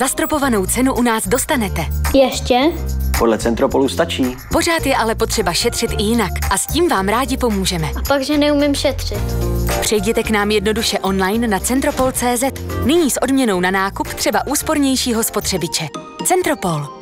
zastropovanou cenu u nás dostanete. Ještě? Podle Centropolu stačí. Pořád je ale potřeba šetřit i jinak a s tím vám rádi pomůžeme. A pak, že neumím šetřit. Přejděte k nám jednoduše online na centropol.cz. Nyní s odměnou na nákup třeba úspornějšího spotřebiče. Centropol.